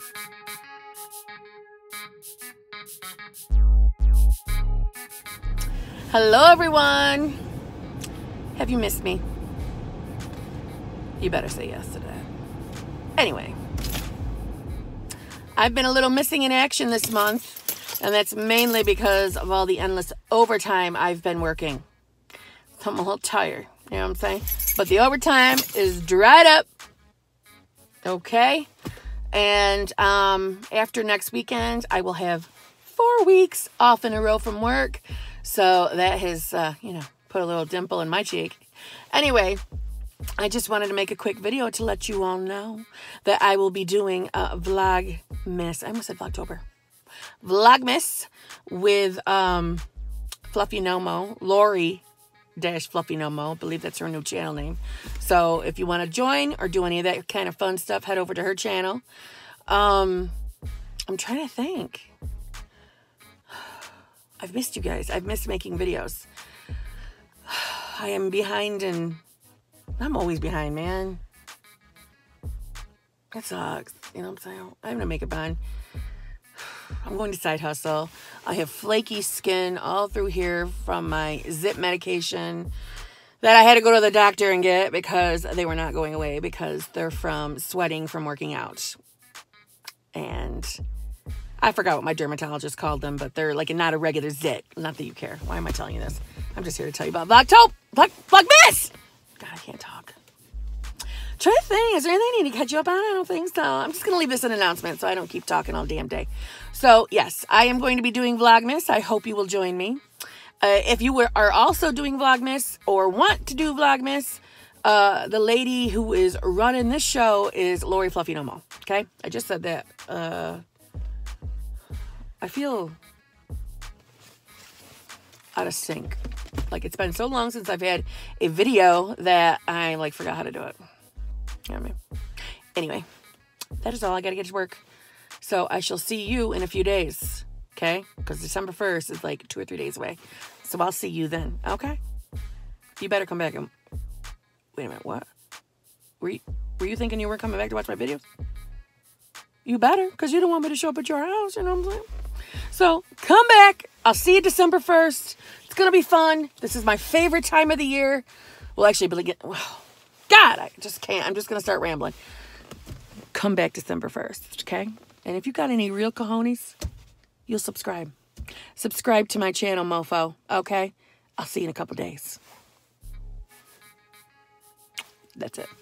Hello everyone. Have you missed me? You better say yes to that. Anyway, I've been a little missing in action this month, and that's mainly because of all the endless overtime I've been working. So I'm a little tired, you know what I'm saying? But the overtime is dried up. Okay? And after next weekend, I will have 4 weeks off in a row from work. So that has, put a little dimple in my cheek. Anyway, I just wanted to make a quick video to let you all know that I will be doing a Vlogmas. I almost said Vlogtober. Vlogmas with Fluffy Nomo, Lori Fluffy Nomo. I believe that's her new channel name. So if you want to join or do any of that kind of fun stuff, head over to her channel. I'm trying to think. I've missed you guys. I've missed making videos. I am behind, and I'm always behind, man. That sucks. You know what I'm saying? I have no makeup on. I'm going to side hustle. I have flaky skin all through here from my zip medication that I had to go to the doctor and get because they were not going away because they're from sweating from working out. And I forgot what my dermatologist called them, but they're like not a regular zit. Not that you care. Why am I telling you this? I'm just here to tell you about Vlogmas! God, I can't talk. Try to think. Is there anything I need to catch you up on? I don't think so. I'm just going to leave this an announcement so I don't keep talking all damn day. So, yes, I am going to be doing Vlogmas. I hope you will join me. If you are also doing Vlogmas or want to do Vlogmas, the lady who is running this show is Lori Fluffy Nomo. Okay? I just said that. I feel out of sync. Like, it's been so long since I've had a video that I, forgot how to do it. You know what I mean? Anyway, that is all. I got to get to work. So I shall see you in a few days. Okay? Because December 1st is 2 or 3 days away. So I'll see you then. Okay? You better come back and... Wait a minute, what? Were you thinking you weren't coming back to watch my videos? You better, because you don't want me to show up at your house, you know what I'm saying? So, come back. I'll see you December 1st. It's going to be fun. This is my favorite time of the year. Well, actually, God, I just can't. I'm just going to start rambling. Come back December 1st, okay? And if you got any real cojones, you'll subscribe. Subscribe to my channel, mofo, okay? I'll see you in a couple days. That's it.